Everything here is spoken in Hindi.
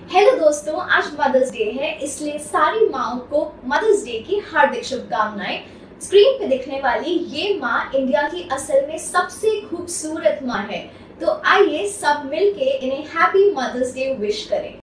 हेलो दोस्तों, आज मदर्स डे है, इसलिए सारी माओ को मदर्स डे की हार्दिक शुभकामनाएं। स्क्रीन पे दिखने वाली ये माँ इंडिया की असल में सबसे खूबसूरत माँ है, तो आइए सब मिलके इन्हें हैप्पी मदर्स डे विश करें।